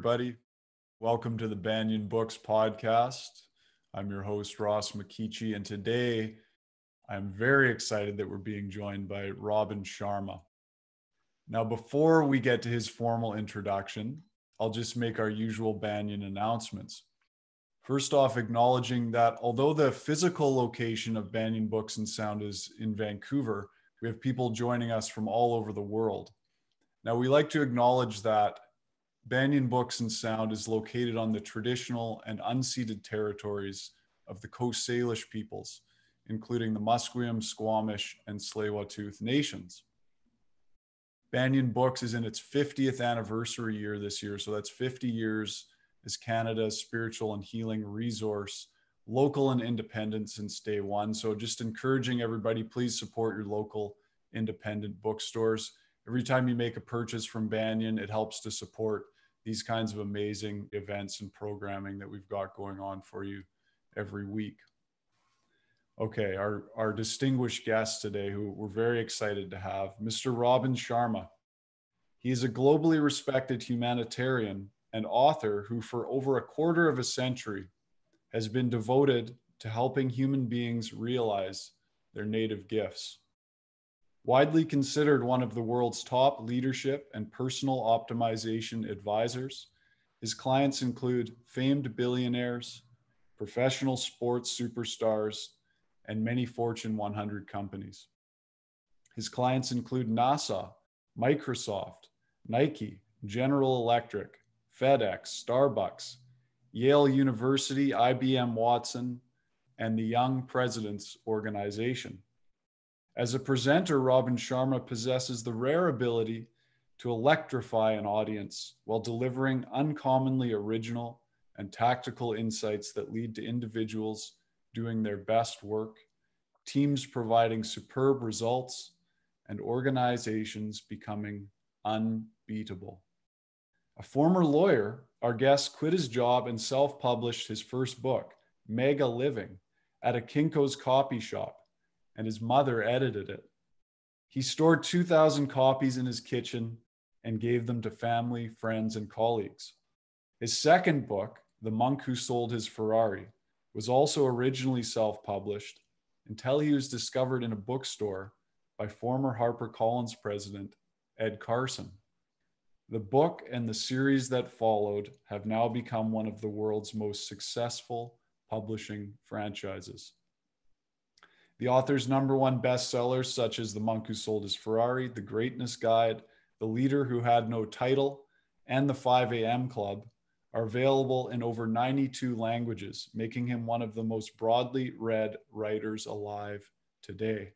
everybody. Welcome to the Banyan Books podcast. I'm your host, Ross McKeechee, and today I'm very excited that we're being joined by Robin Sharma. Now, before we get to his formal introduction, I'll just make our usual Banyan announcements. First off, acknowledging that although the physical location of Banyan Books and Sound is in Vancouver, we have people joining us from all over the world. Now, we like to acknowledge that Banyan Books and Sound is located on the traditional and unceded territories of the Coast Salish peoples, including the Musqueam, Squamish, and Tsleil-Waututh nations. Banyan Books is in its 50th anniversary year this year, so that's 50 years as Canada's spiritual and healing resource, local and independent since day one. So just encouraging everybody, please support your local independent bookstores. Every time you make a purchase from Banyan, it helps to support these kinds of amazing events and programming that we've got going on for you every week. Okay, our distinguished guest today, who we're very excited to have, Mr. Robin Sharma. He is a globally respected humanitarian and author who, for over a quarter of a century, has been devoted to helping human beings realize their native gifts. Widely considered one of the world's top leadership and personal optimization advisors, his clients include famed billionaires, professional sports superstars, and many Fortune 100 companies. His clients include NASA, Microsoft, Nike, General Electric, FedEx, Starbucks, Yale University, IBM Watson, and the Young Presidents Organization. As a presenter, Robin Sharma possesses the rare ability to electrify an audience while delivering uncommonly original and tactical insights that lead to individuals doing their best work, teams providing superb results, and organizations becoming unbeatable. A former lawyer, our guest quit his job and self-published his first book, Mega Living, at a Kinko's copy shop, and his mother edited it. He stored 2,000 copies in his kitchen and gave them to family, friends, and colleagues. His second book, The Monk Who Sold His Ferrari, was also originally self-published until he was discovered in a bookstore by former HarperCollins president Ed Carson. The book and the series that followed have now become one of the world's most successful publishing franchises. The author's #1 bestsellers, such as The Monk Who Sold His Ferrari, The Greatness Guide, The Leader Who Had No Title, and The 5 a.m. Club, are available in over 92 languages, making him one of the most broadly read writers alive today.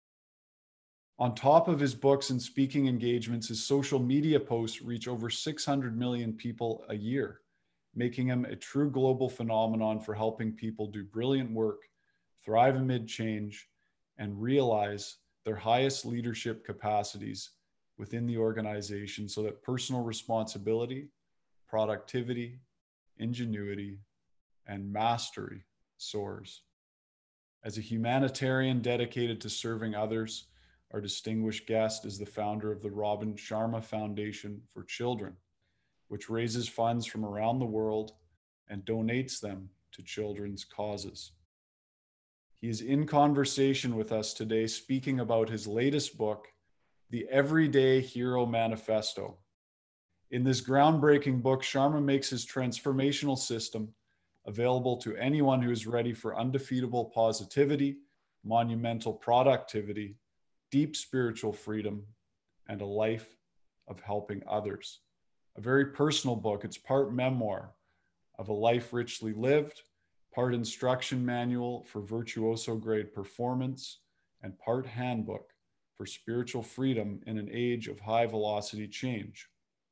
On top of his books and speaking engagements, his social media posts reach over 600 million people a year, making him a true global phenomenon for helping people do brilliant work, thrive amid change, and realize their highest leadership capacities within the organization so that personal responsibility, productivity, ingenuity, and mastery soars. As a humanitarian dedicated to serving others, our distinguished guest is the founder of the Robin Sharma Foundation for Children, which raises funds from around the world and donates them to children's causes. He is in conversation with us today, speaking about his latest book, The Everyday Hero Manifesto. In this groundbreaking book, Sharma makes his transformational system available to anyone who is ready for undefeatable positivity, monumental productivity, deep spiritual freedom, and a life of helping others. A very personal book. It's part memoir of a life richly lived, part instruction manual for virtuoso grade performance, and part handbook for spiritual freedom in an age of high velocity change.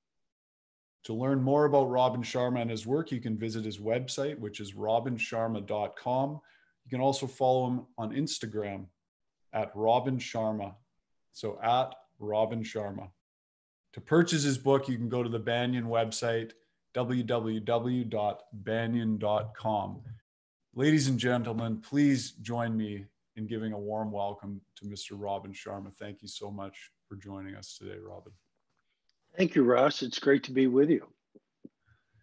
To learn more about Robin Sharma and his work, you can visit his website, which is robinsharma.com. You can also follow him on Instagram at Robin Sharma. So at Robin Sharma. To purchase his book, you can go to the Banyan website, www.banyan.com. Ladies and gentlemen, please join me in giving a warm welcome to Mr. Robin Sharma. Thank you so much for joining us today, Robin. Thank you, Ross. It's great to be with you.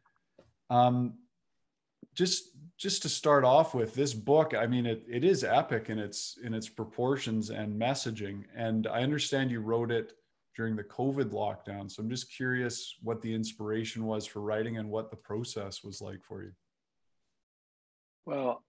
Um, just to start off with, this book, I mean, it is epic in its proportions and messaging. And I understand you wrote it during the COVID lockdown. So I'm just curious what the inspiration was for writing and what the process was like for you. Well,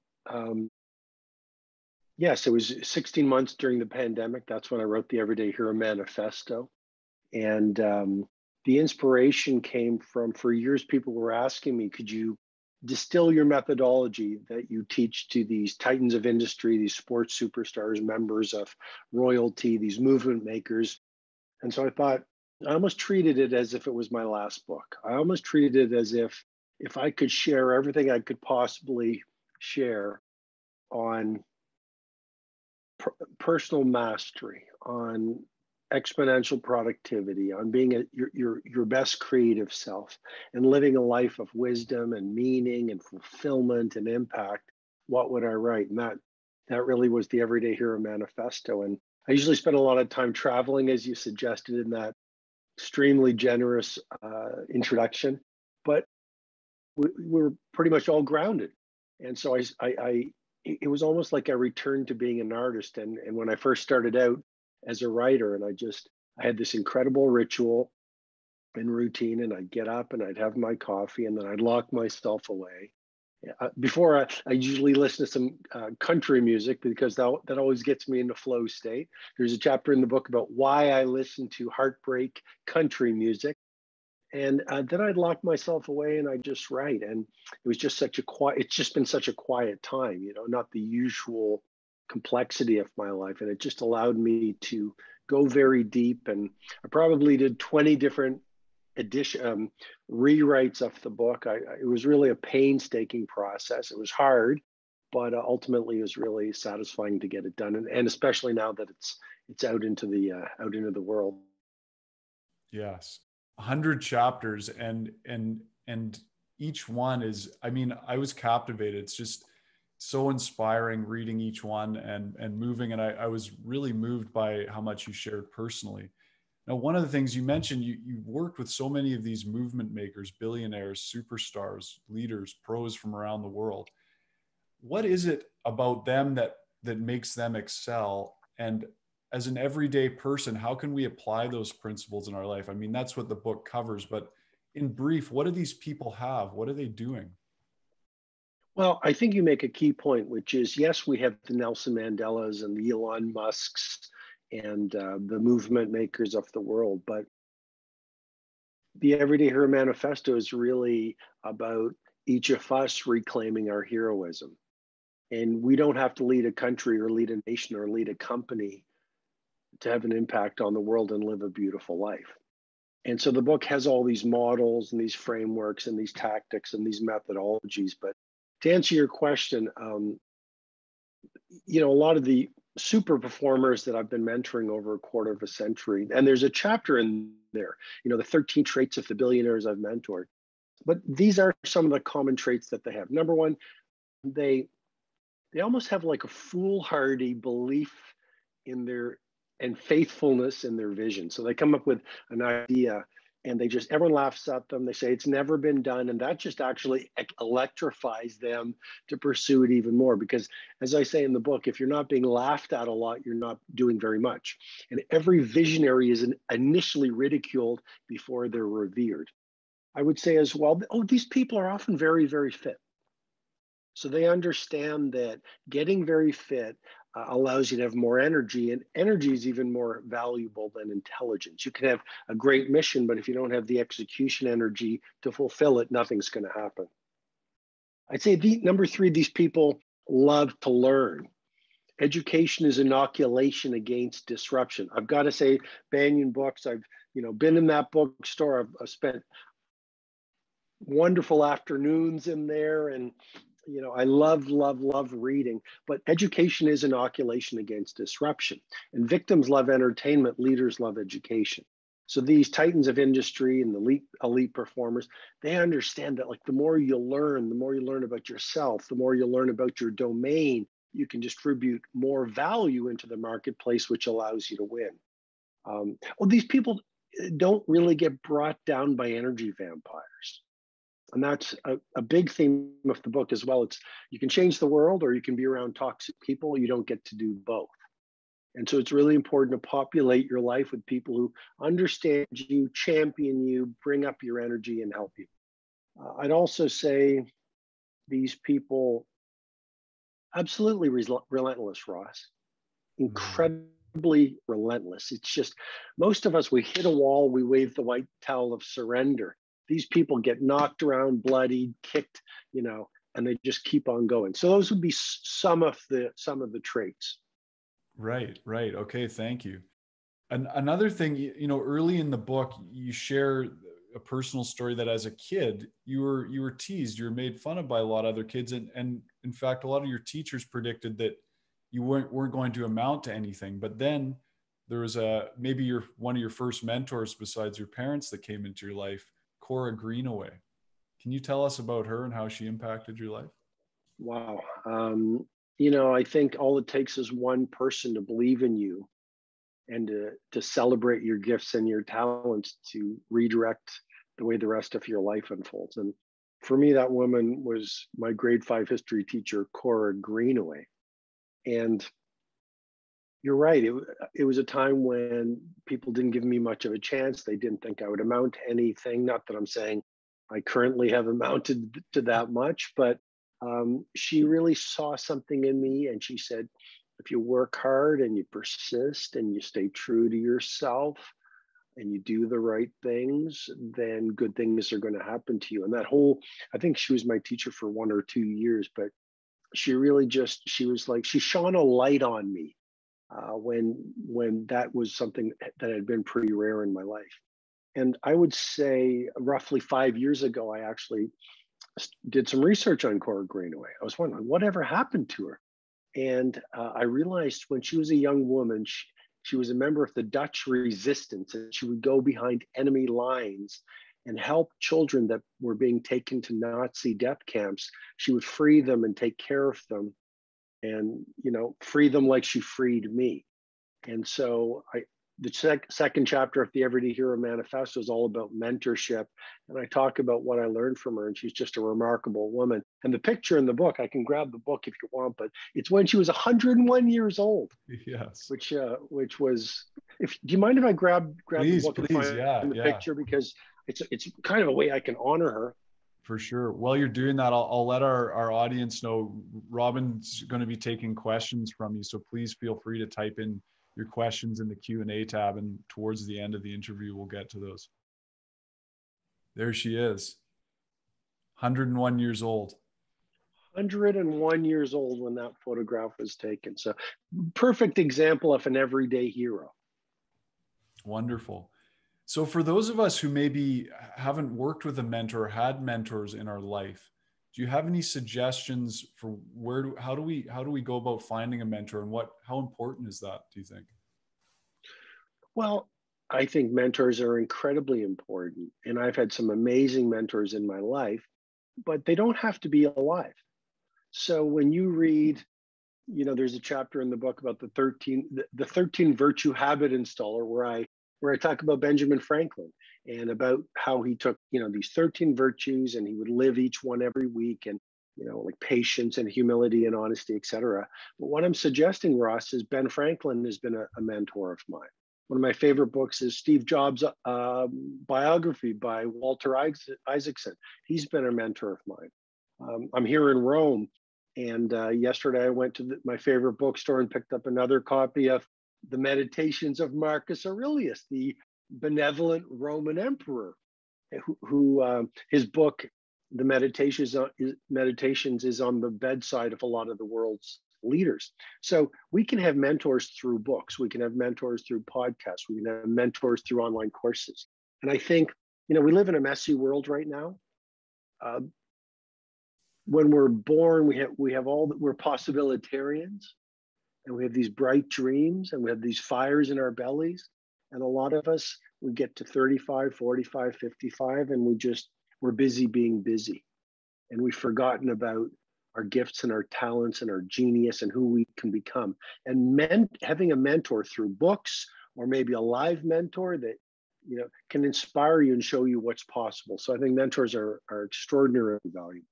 yes, it was 16 months during the pandemic. That's when I wrote the Everyday Hero Manifesto. And the inspiration came from, for years, people were asking me, could you distill your methodology that you teach to these titans of industry, these sports superstars, members of royalty, these movement makers? And so I thought, I almost treated it as if it was my last book. I almost treated it as if I could share everything I could possibly share on personal mastery, on exponential productivity, on being your best creative self, and living a life of wisdom and meaning and fulfillment and impact, what would I write? And that really was the Everyday Hero Manifesto. And I usually spend a lot of time traveling, as you suggested in that extremely generous introduction, but we're pretty much all grounded. And so it was almost like I returned to being an artist. And when I first started out as a writer, and I had this incredible ritual and routine, and I'd get up and I'd have my coffee, and then I'd lock myself away. Before I usually listen to some country music, because that always gets me into flow state. There's a chapter in the book about why I listen to heartbreak country music. And then I'd lock myself away and I'd just write. And it was just it's just been such a quiet time, not the usual complexity of my life. And it just allowed me to go very deep. And I probably did 20 different rewrites of the book. It was really a painstaking process. It was hard, but ultimately it was really satisfying to get it done. And especially now that it's out into the world. Yes. 100 chapters, and each one is, I mean, I was captivated. It's just so inspiring reading each one and moving. And I was really moved by how much you shared personally. Now, one of the things you mentioned, you worked with so many of these movement makers, billionaires, superstars, leaders, pros from around the world. What is it about them that makes them excel? And as an everyday person, how can we apply those principles in our life? I mean, that's what the book covers, but in brief, what do these people have? What are they doing? Well, I think you make a key point, which is, yes, we have the Nelson Mandelas and the Elon Musks and the movement makers of the world, but the Everyday Hero Manifesto is really about each of us reclaiming our heroism. And we don't have to lead a country or lead a nation or lead a company to have an impact on the world and live a beautiful life. And so the book has all these models and these frameworks and these tactics and these methodologies. But to answer your question, a lot of the super performers that I've been mentoring over a quarter of a century, and there's a chapter in there, the 13 traits of the billionaires I've mentored. But these are some of the common traits that they have. Number one, they almost have like a foolhardy belief in and faithfulness in their vision. So they come up with an idea and everyone laughs at them. They say it's never been done. And that just actually electrifies them to pursue it even more. Because as I say in the book, if you're not being laughed at a lot, you're not doing very much. And every visionary is initially ridiculed before they're revered. I would say as well, these people are often very, very fit. So they understand that getting very fit allows you to have more energy, and energy is even more valuable than intelligence. You can have a great mission, but if you don't have the execution energy to fulfill it, nothing's going to happen. I'd say number three, these people love to learn. Education is inoculation against disruption. I've got to say, Banyan Books, I've been in that bookstore. I've spent wonderful afternoons in there, and I love reading, but education is inoculation against disruption. And victims love entertainment, leaders love education. So these titans of industry and the elite performers, they understand that the more you learn about yourself, the more you learn about your domain, you can distribute more value into the marketplace, which allows you to win. These people don't really get brought down by energy vampires. And that's a big theme of the book as well. It's you can change the world or you can be around toxic people. You don't get to do both. And so it's really important to populate your life with people who understand you, champion you, bring up your energy, and help you. I'd also say these people absolutely relentless, Ross. Mm. Incredibly relentless. It's just most of us, we hit a wall, we wave the white towel of surrender. These people get knocked around, bloodied, kicked, and they just keep on going. So those would be some of the traits. Right, right. Okay, thank you. And another thing, early in the book, you share a personal story that as a kid, you were teased, you were made fun of by a lot of other kids, and in fact, a lot of your teachers predicted that you weren't going to amount to anything. But then there was maybe one of your first mentors besides your parents that came into your life, Cora Greenaway. Can you tell us about her and how she impacted your life? Wow. I think all it takes is one person to believe in you and to celebrate your gifts and your talents to redirect the way the rest of your life unfolds. And for me, that woman was my grade 5 history teacher, Cora Greenaway. And you're right. It was a time when people didn't give me much of a chance. They didn't think I would amount to anything. Not that I'm saying I currently have amounted to that much, but she really saw something in me. And she said, if you work hard and you persist and you stay true to yourself and you do the right things, then good things are going to happen to you. And I think she was my teacher for 1 or 2 years, but she really she was like, she shone a light on me when that was something that had been pretty rare in my life. And I would say roughly 5 years ago, I actually did some research on Cora Greenaway. I was wondering whatever happened to her. And I realized when she was a young woman, she was a member of the Dutch resistance, and she would go behind enemy lines and help children that were being taken to Nazi death camps. She would free them and take care of them and, free them like she freed me. And so the second chapter of the Everyday Hero Manifesto is all about mentorship. And I talk about what I learned from her, and she's just a remarkable woman. And the picture in the book, I can grab the book if you want, but it's when she was 101 years old. Yes. Which was, do you mind if I grab the Please, book and please. find Yeah, the yeah. picture? Because it's kind of a way I can honor her. For sure. While you're doing that, I'll let our audience know Robin's going to be taking questions from you. So please feel free to type in your questions in the Q&A tab, and towards the end of the interview, we'll get to those. There she is, 101 years old. 101 years old when that photograph was taken. So perfect example of an everyday hero. Wonderful. So for those of us who maybe haven't worked with a mentor, had mentors in our life, do you have any suggestions for how do we go about finding a mentor, and how important is that, do you think? Well, I think mentors are incredibly important. And I've had some amazing mentors in my life, but they don't have to be alive. So when you read, there's a chapter in the book about the 13 virtue habit installer where I talk about Benjamin Franklin and about how he took, these 13 virtues and he would live each one every week, and, like patience and humility and honesty, etc. But what I'm suggesting, Ross, is Ben Franklin has been a mentor of mine. One of my favorite books is Steve Jobs' biography by Walter Isaacson. He's been a mentor of mine. I'm here in Rome, and yesterday I went to my favorite bookstore and picked up another copy of The Meditations of Marcus Aurelius, the benevolent Roman emperor, who his book, The Meditations, is on the bedside of a lot of the world's leaders. So we can have mentors through books, we can have mentors through podcasts, we can have mentors through online courses. And I think, we live in a messy world right now. When we're born, we're possibilitarians, and we have these bright dreams, and we have these fires in our bellies. And a lot of us, we get to 35, 45, 55, and we're busy being busy. And we've forgotten about our gifts and our talents and our genius and who we can become. And having a mentor through books, or maybe a live mentor that can inspire you and show you what's possible. So I think mentors are extraordinarily valuable.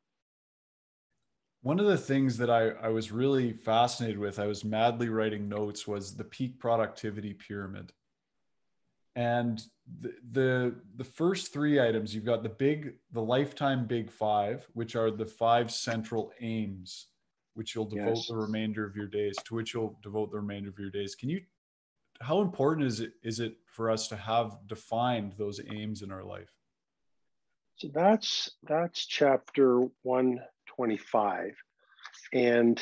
One of the things that I was really fascinated with, I was madly writing notes, was the peak productivity pyramid. And the first three items, you've got the lifetime big five, which are the 5 central aims, which you'll devote the remainder of your days, to which you'll devote the remainder of your days. How important is it for us to have defined those aims in our life? So that's chapter 125. And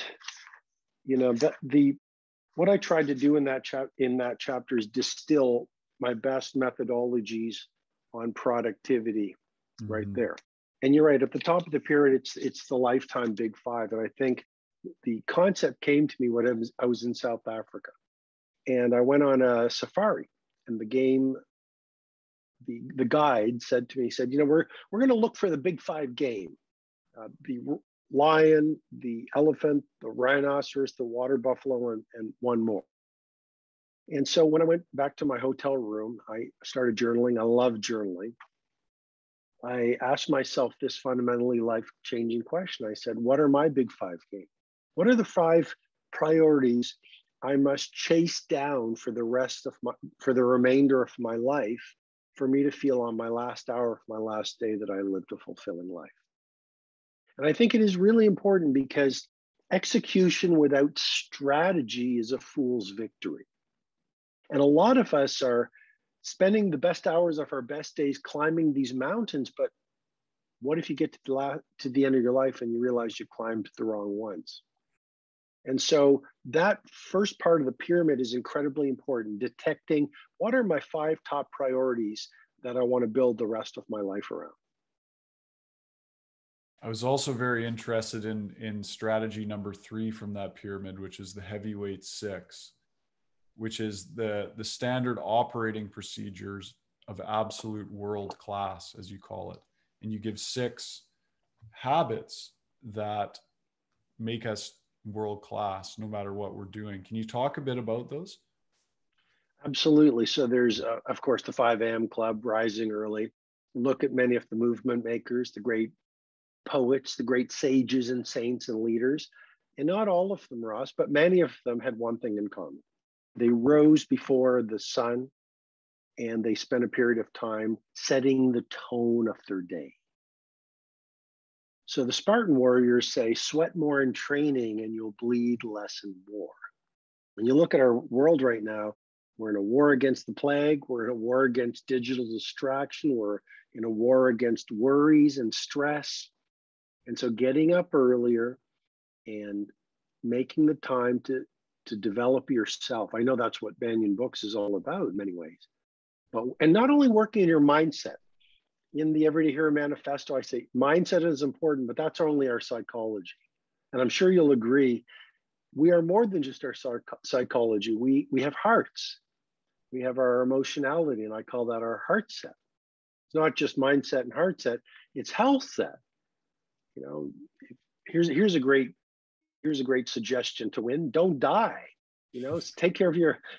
what I tried to do in that chapter is distill my best methodologies on productivity right there. And you're right, at the top of the pyramid, it's the lifetime big five. And I think the concept came to me when I was in South Africa. And I went on a safari, and the guide said to me, we're going to look for the big five game, the lion, the elephant, the rhinoceros, the water buffalo, and one more. And so when I went back to my hotel room, I started journaling. I love journaling. I asked myself this fundamentally life-changing question. I said, what are my big five game? What are the 5 priorities I must chase down for the remainder of my life, for me to feel on my last hour of my last day that I lived a fulfilling life? And I think it is really important, because execution without strategy is a fool's victory. And a lot of us are spending the best hours of our best days climbing these mountains, but what if you get to the end of your life and you realize you climbed the wrong ones? And so that first part of the pyramid is incredibly important, detecting what are my 5 top priorities that I want to build the rest of my life around. I was also very interested in strategy number 3 from that pyramid, which is the heavyweight 6, which is the standard operating procedures of absolute world class, as you call it. And you give 6 habits that make us world class no matter what we're doing. Can you talk a bit about those? Absolutely. So there's, of course, the 5 a.m. club, rising early. Look at many of the movement makers, the great poets, the great sages and saints and leaders. And not all of them, Ross, but many of them had one thing in common. They rose before the sun, and they spent a period of time setting the tone of their day. So the Spartan warriors say, sweat more in training and you'll bleed less in war. When you look at our world right now, we're in a war against the plague. We're in a war against digital distraction. We're in a war against worries and stress. And so getting up earlier and making the time to develop yourself. I know that's what Banyan Books is all about in many ways. And not only working in your mindset. In the Everyday Hero Manifesto, I say mindset is important, but that's only our psychology. And I'm sure you'll agree, we are more than just our psychology. We have hearts. We have our emotionality, and I call that our heart set. It's not just mindset and heart set, it's health set. Here's a great suggestion to win. Don't die. Take care of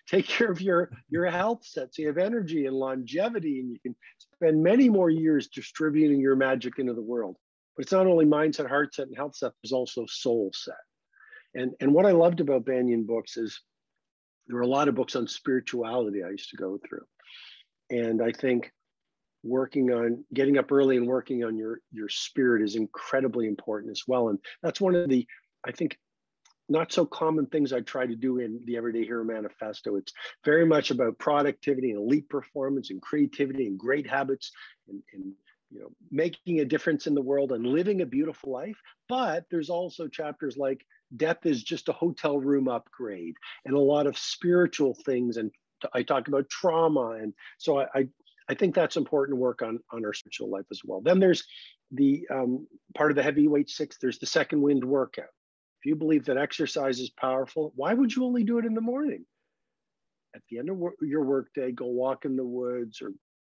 your health set, so you have energy and longevity, and you can spend many more years distributing your magic into the world. But it's not only mindset, heart set, and health set, there's also soul set. And what I loved about Banyan Books is there were a lot of books on spirituality I used to go through. And I think getting up early and working on your spirit is incredibly important as well. And that's one of the, I think, not so common things I try to do in the Everyday Hero Manifesto. It's very much about productivity and elite performance and creativity and great habits and making a difference in the world and living a beautiful life. But there's also chapters like death is just a hotel room upgrade, and a lot of spiritual things. And I talk about trauma. And so I think that's important work on our spiritual life as well. Then there's the part of the heavyweight 6, there's the second wind workout. If you believe that exercise is powerful, why would you only do it in the morning? At the end of your workday, go walk in the woods, or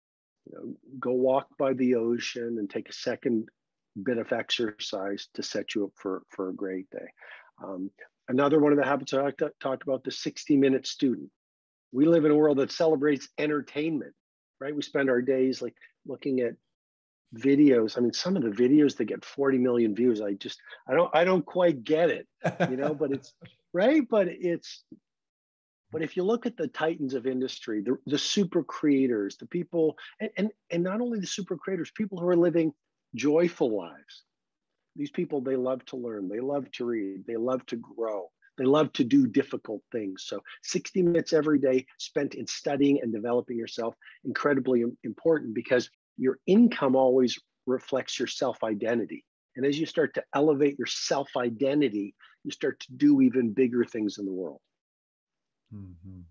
go walk by the ocean and take a second bit of exercise to set you up for a great day. Another one of the habits I talked about, the 60-minute student. We live in a world that celebrates entertainment, right? We spend our days like looking at videos. I mean, some of the videos that get 40 million views, I don't quite get it, but it's right. But if you look at the titans of industry, the super creators, the people, and not only the super creators, people who are living joyful lives. These people, they love to learn, they love to read, they love to grow, they love to do difficult things. So 60 minutes every day spent in studying and developing yourself, incredibly important, because your income always reflects your self-identity. And as you start to elevate your self-identity, you start to do even bigger things in the world. Mm-hmm.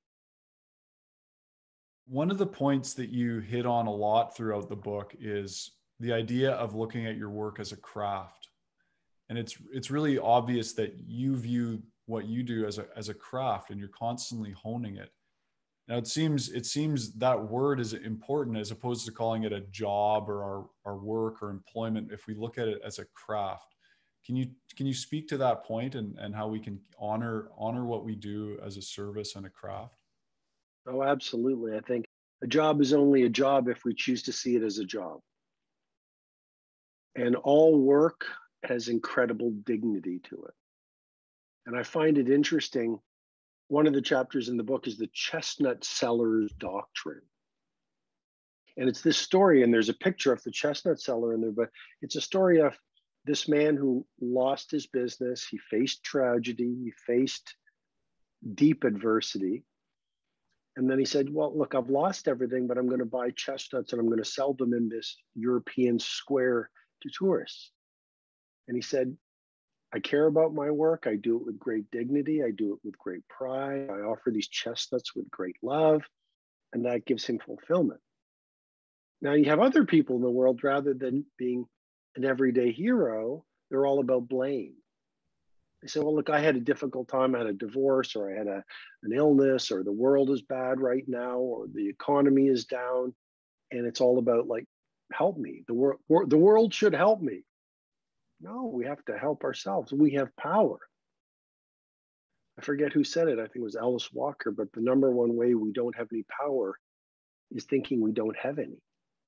One of the points that you hit on a lot throughout the book is the idea of looking at your work as a craft. And it's really obvious that you view what you do as a craft, and you're constantly honing it. Now it seems that word is important, as opposed to calling it a job or our work or employment, if we look at it as a craft. Can you speak to that point and how we can honor what we do as a service and a craft? Oh, absolutely. I think a job is only a job if we choose to see it as a job. And all work has incredible dignity to it. And I find it interesting. One of the chapters in the book is the chestnut seller's doctrine. And it's this story, and there's a picture of the chestnut seller in there, but it's a story of this man who lost his business. He faced tragedy, he faced deep adversity. And then he said, well, look, I've lost everything, but I'm going to buy chestnuts and I'm going to sell them in this European square to tourists. And he said, I care about my work. I do it with great dignity. I do it with great pride. I offer these chestnuts with great love. And that gives him fulfillment. Now, you have other people in the world, rather than being an everyday hero, they're all about blame. They say, well, look, I had a difficult time. I had a divorce, or I had an illness, or the world is bad right now, or the economy is down. And it's all about like, help me. The world should help me. No, we have to help ourselves. We have power. I forget who said it. I think it was Alice Walker, but the number one way we don't have any power is thinking we don't have any.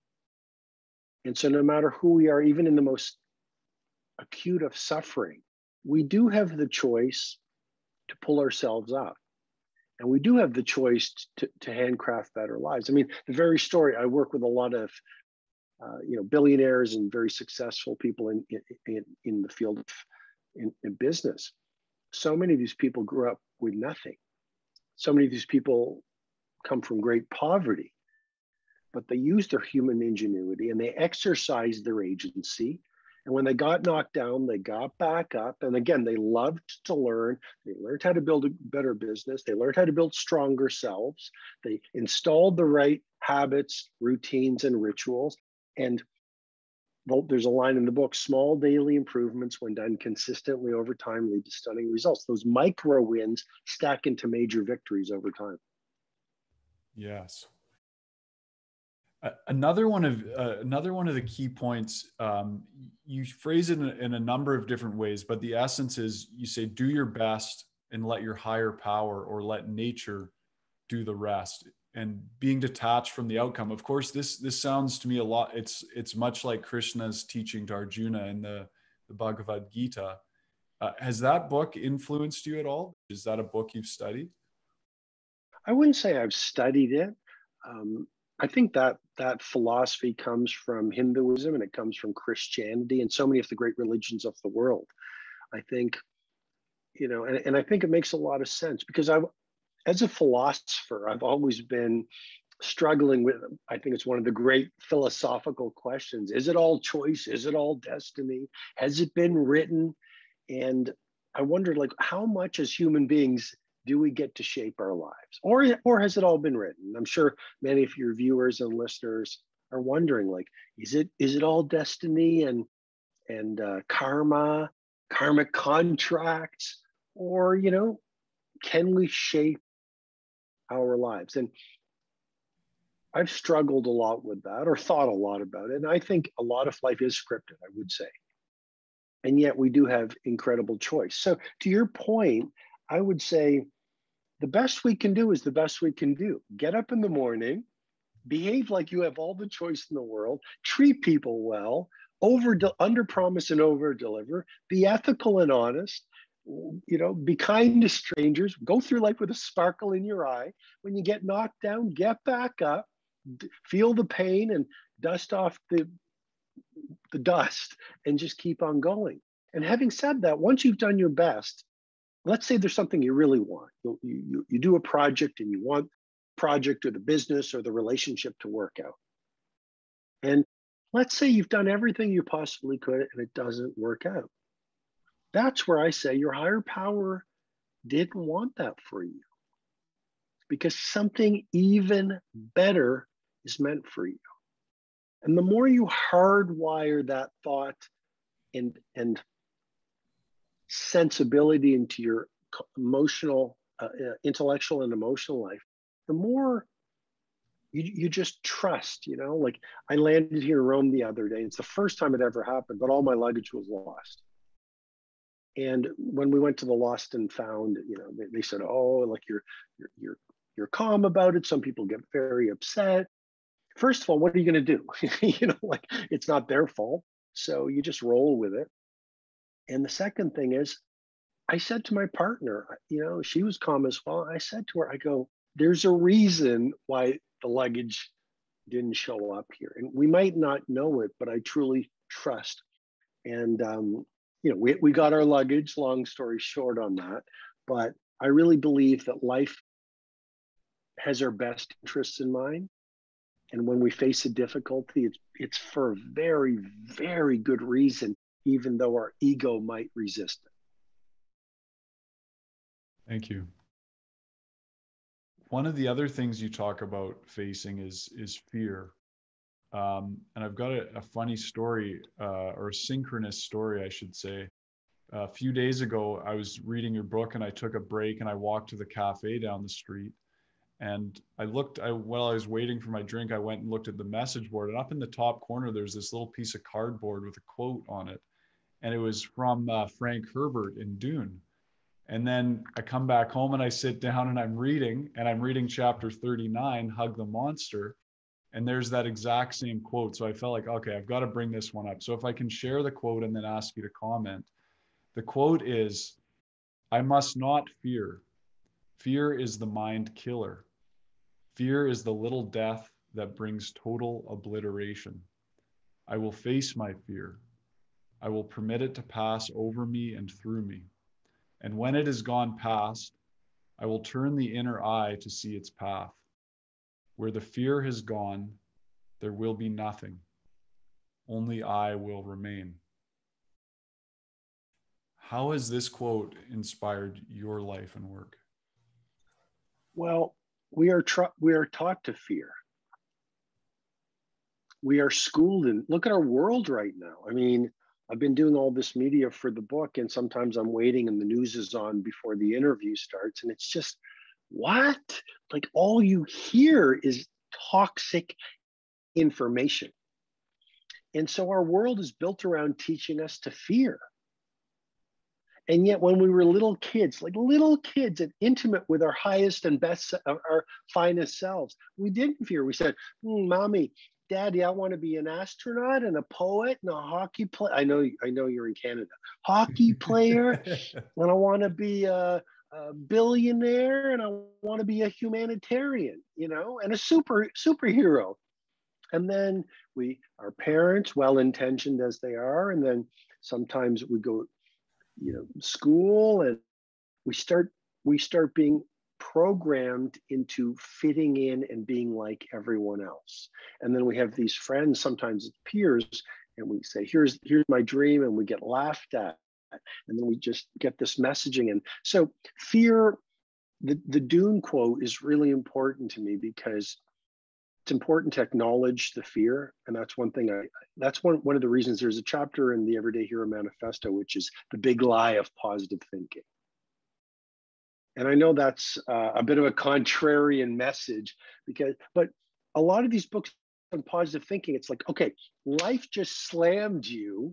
And so no matter who we are, even in the most acute of suffering, we do have the choice to pull ourselves up. And we do have the choice to handcraft better lives. I mean, the very story, I work with a lot of billionaires and very successful people in the field of in business. So many of these people grew up with nothing. So many of these people come from great poverty, but they used their human ingenuity and they exercised their agency. And when they got knocked down, they got back up. And again, they loved to learn. They learned how to build a better business. They learned how to build stronger selves. They installed the right habits, routines, and rituals. And there's a line in the book: small daily improvements, when done consistently over time, lead to stunning results. Those micro wins stack into major victories over time. Yes. Another one of the key points, you phrase it in a number of different ways, but the essence is, you say, do your best and let your higher power, or let nature do the rest, and being detached from the outcome. Of course, this sounds to me a lot. It's much like Krishna's teaching to Arjuna in the Bhagavad Gita. Has that book influenced you at all? Is that a book you've studied? I wouldn't say I've studied it. I think that philosophy comes from Hinduism, and it comes from Christianity and so many of the great religions of the world. I think, and I think it makes a lot of sense, because as a philosopher, I've always been struggling with, I think it's one of the great philosophical questions. Is it all choice? Is it all destiny? Has it been written? And I wonder, like, how much as human beings do we get to shape our lives? Or has it all been written? I'm sure many of your viewers and listeners are wondering, like, is it all destiny and karmic contracts? Or, can we shape our lives? And I've struggled a lot with that, or thought a lot about it. And I think a lot of life is scripted, I would say. And yet we do have incredible choice. So to your point, I would say the best we can do is the best we can do. Get up in the morning, behave like you have all the choice in the world, treat people well, under promise and over deliver, be ethical and honest, be kind to strangers, go through life with a sparkle in your eye. When you get knocked down, get back up, feel the pain and dust off the dust and just keep on going. And having said that, once you've done your best, let's say there's something you really want. You do a project and you want the project or the business or the relationship to work out. And let's say you've done everything you possibly could and it doesn't work out. That's where I say your higher power didn't want that for you, because something even better is meant for you. And the more you hardwire that thought and sensibility into your emotional, intellectual and emotional life, the more you just trust, like I landed here in Rome the other day. It's the first time it ever happened, but all my luggage was lost. And when we went to the lost and found, they said, "Oh, like you're calm about it." Some people get very upset. First of all, what are you going to do? Like it's not their fault. So you just roll with it. And the second thing is, I said to my partner, she was calm as well. I said to her, I go, there's a reason why the luggage didn't show up here. And we might not know it, but I truly trust. And, we got our luggage, long story short on that. But I really believe that life has our best interests in mind. And when we face a difficulty, it's for a very, very good reason, even though our ego might resist it. Thank you. One of the other things you talk about facing is fear. And I've got a funny story, or a synchronous story, I should say. A few days ago, I was reading your book and I took a break and I walked to the cafe down the street. And while I was waiting for my drink, I went and looked at the message board. And up in the top corner, there's this little piece of cardboard with a quote on it. And it was from Frank Herbert in Dune. And then I come back home and I sit down and I'm reading chapter 39, Hug the Monster. And there's that exact same quote. So I felt like, okay, I've got to bring this one up. So if I can share the quote and then ask you to comment. The quote is, "I must not fear. Fear is the mind killer. Fear is the little death that brings total obliteration. I will face my fear. I will permit it to pass over me and through me. And when it has gone past, I will turn the inner eye to see its path. Where the fear has gone, there will be nothing. Only I will remain." How has this quote inspired your life and work? Well, we are taught to fear. We are schooled in, look at our world right now. I mean, I've been doing all this media for the book, and sometimes I'm waiting and the news is on before the interview starts. And it's just, what? Like all you hear is toxic information. And so our world is built around teaching us to fear. And yet when we were little kids and intimate with our highest and best, our finest selves, we didn't fear. We said, "Mommy, Daddy, I want to be an astronaut and a poet and a hockey player." I know you're in Canada. Hockey player, and I want to be a billionaire, and I want to be a humanitarian, and a superhero. And then our parents, well-intentioned as they are, and then sometimes we go, school, and we start being programmed into fitting in and being like everyone else. And then we have these friends, sometimes it's peers, and we say, here's my dream, and we get laughed at. And then we just get this messaging. And so fear, the Dune quote is really important to me, because it's important to acknowledge the fear. And that's one thing that's one of the reasons there's a chapter in the Everyday Hero Manifesto, which is the big lie of positive thinking. And I know that's a bit of a contrarian message, but a lot of these books on positive thinking, it's like, okay, life just slammed you.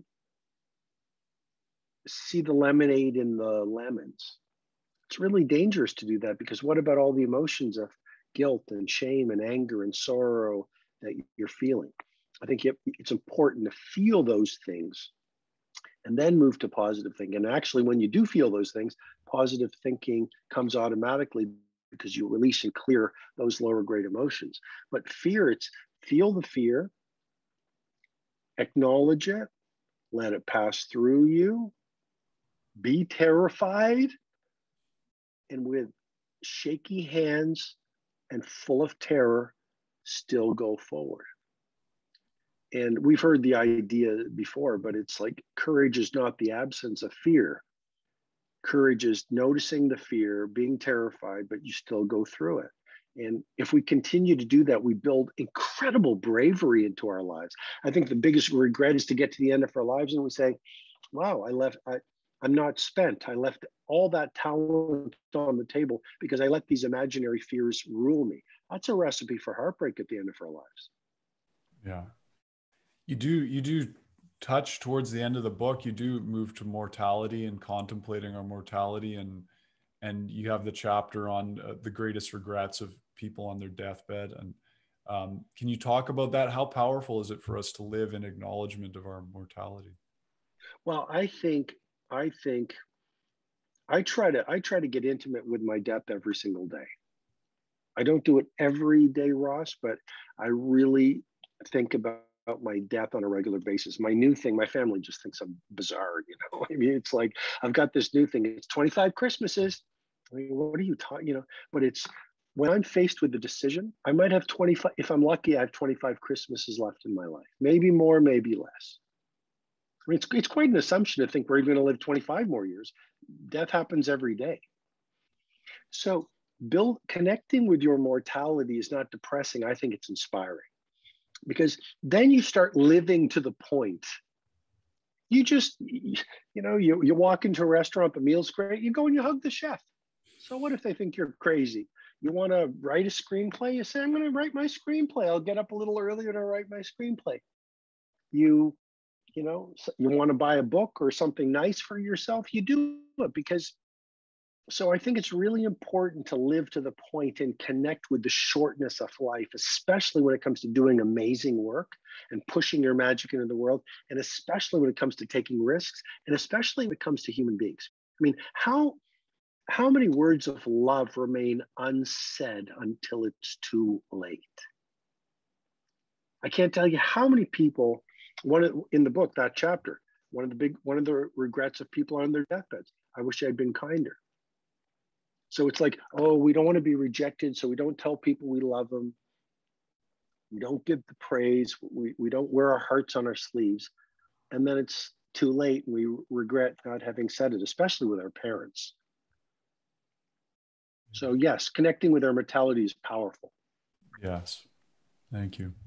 See the lemonade in the lemons. It's really dangerous to do that, because what about all the emotions of guilt and shame and anger and sorrow that you're feeling. I think it's important to feel those things and then move to positive thinking. And actually, when you do feel those things, positive thinking comes automatically because you release and clear those lower grade emotions. But fear, it's feel the fear, acknowledge it, let it pass through you, be terrified, and with shaky hands and full of terror, still go forward. And we've heard the idea before, but it's like courage is not the absence of fear. Courage is noticing the fear, being terrified, but you still go through it. And if we continue to do that, we build incredible bravery into our lives. I think the biggest regret is to get to the end of our lives and we say, wow, I'm not spent. I left all that talent on the table because I let these imaginary fears rule me. That's a recipe for heartbreak at the end of our lives. Yeah. You do touch towards the end of the book, you do move to mortality and contemplating our mortality, and you have the chapter on the greatest regrets of people on their deathbed. And can you talk about that? How powerful is it for us to live in acknowledgement of our mortality? Well, I try to get intimate with my death every single day. I don't do it every day, Ross, but I really think about my death on a regular basis. My new thing, my family just thinks I'm bizarre, you know. I mean, it's like I've got this new thing. It's 25 Christmases. I mean, what are you talking, you know? But it's when I'm faced with the decision, I might have 25. If I'm lucky, I have 25 Christmases left in my life. Maybe more, maybe less. I mean, it's quite an assumption to think we're even going to live 25 more years. Death happens every day. So connecting with your mortality is not depressing. I think it's inspiring. Because then you start living to the point. You just, you walk into a restaurant, the meal's great, you go and you hug the chef. So what if they think you're crazy? You want to write a screenplay? You say, I'm going to write my screenplay. I'll get up a little earlier to write my screenplay. You want to buy a book or something nice for yourself, you do it because. So I think it's really important to live to the point and connect with the shortness of life, especially when it comes to doing amazing work and pushing your magic into the world, and especially when it comes to taking risks, and especially when it comes to human beings. I mean, how many words of love remain unsaid until it's too late? I can't tell you how many people, in the book, that chapter, one of the regrets of people on their deathbeds, I wish I'd been kinder. So it's like, oh, we don't want to be rejected, so we don't tell people we love them. We don't give the praise. We don't wear our hearts on our sleeves. And then it's too late, and we regret not having said it, especially with our parents. So yes, connecting with our mortality is powerful. Yes, thank you.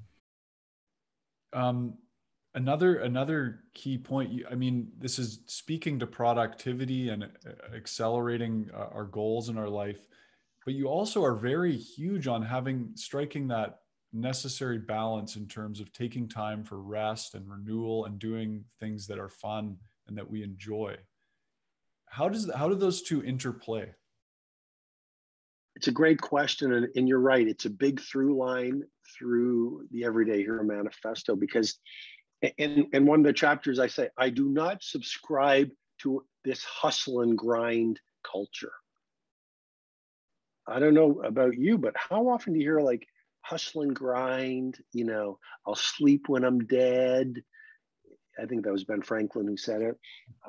Another key point, I mean, this is speaking to productivity and accelerating our goals in our life, but you also are very huge on striking that necessary balance in terms of taking time for rest and renewal and doing things that are fun and that we enjoy. How do those two interplay? It's a great question, and you're right. It's a big through line through the Everyday Hero Manifesto because in one of the chapters, I say, I do not subscribe to this hustle and grind culture. I don't know about you, but how often do you hear like hustle and grind? I'll sleep when I'm dead. I think that was Ben Franklin who said it.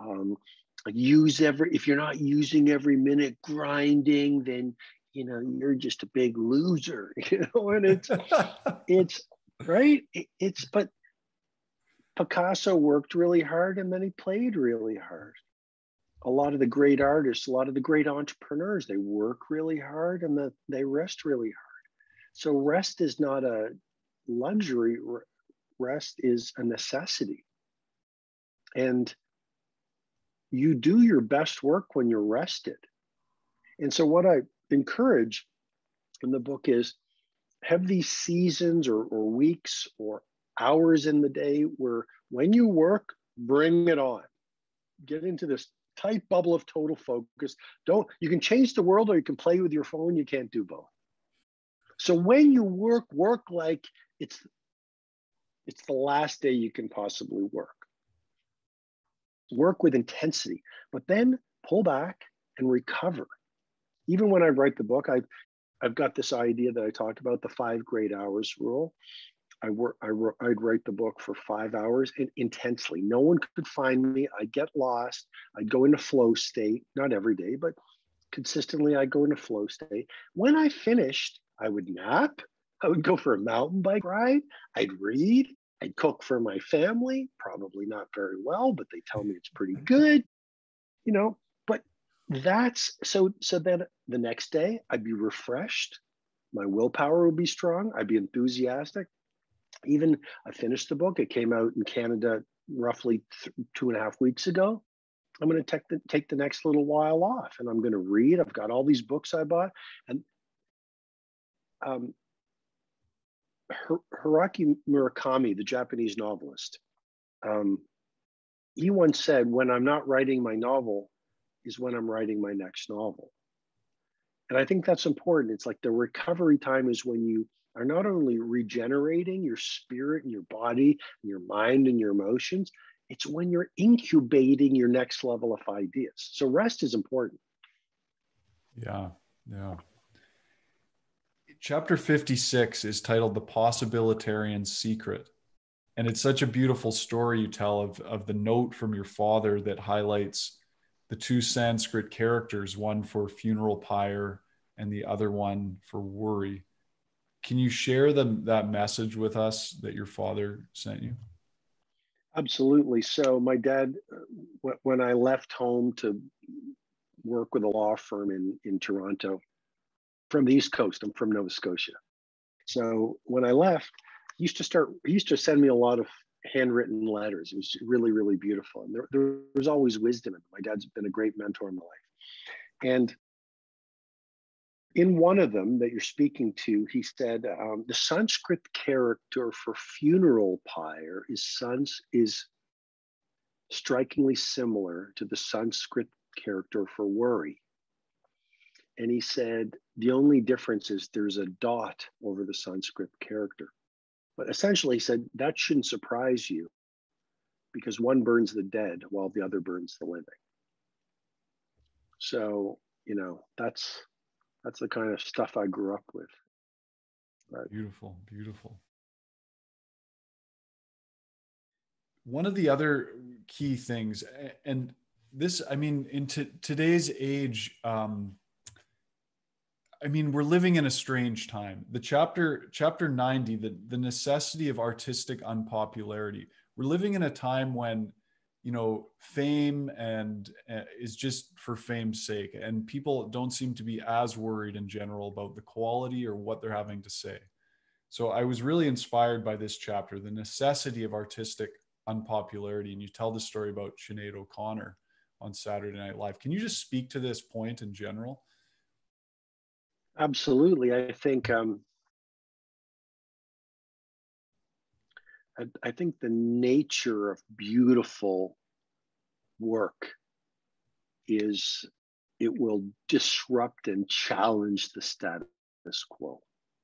If you're not using every minute grinding, then you're just a big loser. And it's right. But Picasso worked really hard and then he played really hard. A lot of the great artists, a lot of the great entrepreneurs, they work really hard and they rest really hard. So rest is not a luxury. Rest is a necessity. And you do your best work when you're rested. And so what I encourage in the book is have these seasons or weeks or hours in the day where when you work, bring it on. Get into this tight bubble of total focus. You can change the world or you can play with your phone. You can't do both. So when you work like it's the last day you can possibly work. Work with intensity, but then pull back and recover. Even when I write the book, I've got this idea that I talked about, the 5 great hours rule. I'd write the book for 5 hours intensely. No one could find me. I'd get lost. I'd go into flow state, not every day, but consistently I'd go into flow state. When I finished, I would nap. I would go for a mountain bike ride. I'd read. I'd cook for my family, probably not very well, but they tell me it's pretty good, but that's so then the next day I'd be refreshed. My willpower would be strong. I'd be enthusiastic. Even I finished the book. It came out in Canada roughly 2.5 weeks ago. I'm going to take the next little while off, and I'm going to read. I've got all these books I bought, and Haruki Murakami, the Japanese novelist, he once said, "When I'm not writing my novel is when I'm writing my next novel." And I think that's important. It's like the recovery time is when you are not only regenerating your spirit and your body and your mind and your emotions, it's when you're incubating your next level of ideas. So rest is important. Yeah. Chapter 56 is titled The Possibilitarian Secret. And it's such a beautiful story you tell of the note from your father that highlights the 2 Sanskrit characters, one for funeral pyre and the other one for worry. Can you share that message with us that your father sent you? Absolutely. So my dad, when I left home to work with a law firm in Toronto, from the East Coast, I'm from Nova Scotia. So when I left, he used to send me a lot of handwritten letters. It was really, really beautiful. And there was always wisdom in it. My dad's been a great mentor in my life. And in one of them that you're speaking to, he said, the Sanskrit character for funeral pyre is strikingly similar to the Sanskrit character for worry. And he said, the only difference is there's a dot over the Sanskrit character. But essentially, he said, that shouldn't surprise you because one burns the dead while the other burns the living. So, that's the kind of stuff I grew up with. Right. Beautiful. One of the other key things, and this, in today's age, we're living in a strange time. The chapter 90, the necessity of artistic unpopularity. We're living in a time when, fame and is just for fame's sake, and people don't seem to be as worried in general about the quality or what they're having to say. So I was really inspired by this chapter, the necessity of artistic unpopularity. And you tell the story about Sinead O'Connor on Saturday Night Live. Can you just speak to this point in general? Absolutely. I think I think the nature of beautiful work is it will disrupt and challenge the status quo.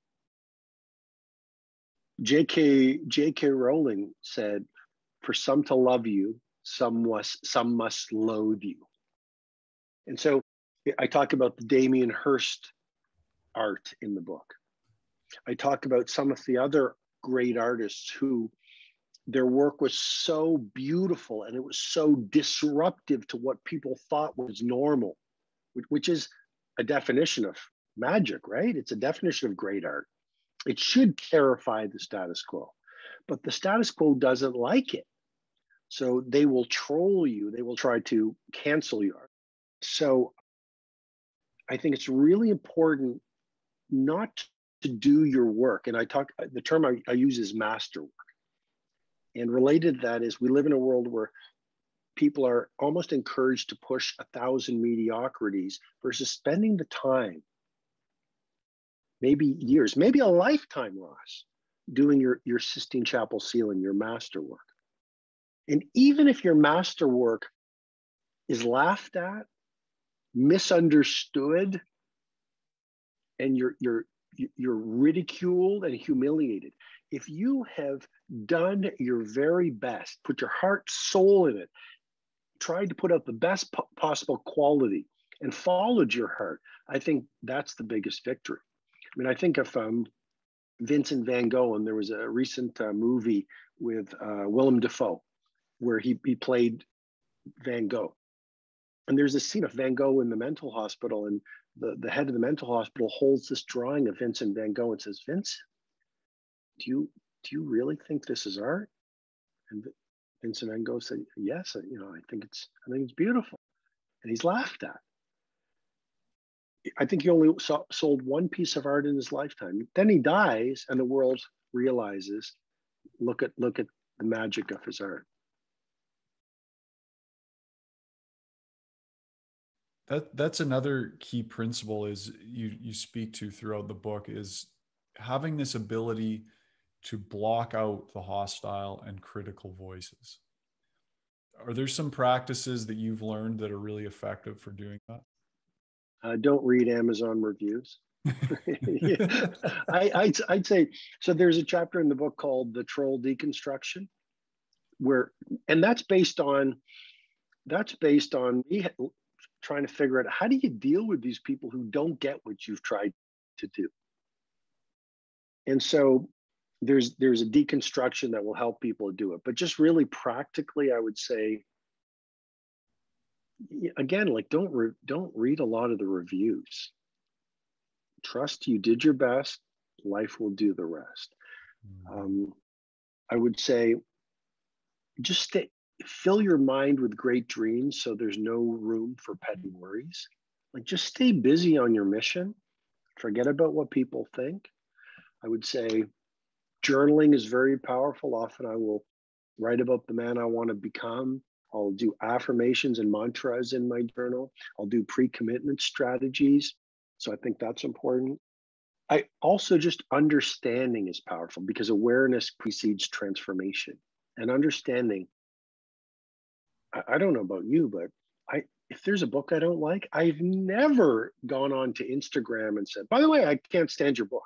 J.K. Rowling said, "For some to love you, some must loathe you." And so I talk about the Damien Hirst art in the book. I talk about some of the other great artists who their work was so beautiful and it was so disruptive to what people thought was normal, which is a definition of magic, right? It's a definition of great art. It should terrify the status quo, but the status quo doesn't like it. So they will troll you. They will try to cancel you. So I think it's really important not to do your work. And the term I use is masterwork. And related to that is we live in a world where people are almost encouraged to push 1,000 mediocrities versus spending the time, maybe years, maybe a lifetime, Ross, doing your Sistine Chapel ceiling, your masterwork. And even if your masterwork is laughed at, misunderstood, and you're ridiculed and humiliated. If you have done your very best, put your heart, soul in it, tried to put out the best possible quality and followed your heart, I think that's the biggest victory. I mean, I think of Vincent van Gogh, and there was a recent movie with Willem Dafoe where he played Van Gogh. And there's a scene of Van Gogh in the mental hospital, and the head of the mental hospital holds this drawing of Vincent van Gogh and says, "Vince, do you really think this is art?" And Vincent van Gogh said, "Yes, I think it's beautiful." And he's laughed at. I think he only sold one piece of art in his lifetime. Then he dies, and the world realizes, look at the magic of his art. That's another key principle is you speak to throughout the book, is having this ability to block out the hostile and critical voices. Are there some practices that you've learned that are really effective for doing that? Don't read Amazon reviews. I'd say, so there's a chapter in the book called The Troll Deconstruction, and that's based on me trying to figure out, how do you deal with these people who don't get what you've tried to do? And so there's a deconstruction that will help people do it. But just really practically, I would say, again, like don't read a lot of the reviews. Trust you did your best, life will do the rest. I would say just fill your mind with great dreams so there's no room for petty worries. Like, just stay busy on your mission. Forget about what people think. I would say journaling is very powerful. Often I will write about the man I want to become. I'll do affirmations and mantras in my journal. I'll do pre-commitment strategies. So I think that's important. I also, just understanding is powerful, because awareness precedes transformation. And understanding, I don't know about you, but if there's a book I don't like, I've never gone on to Instagram and said, "By the way, I can't stand your book."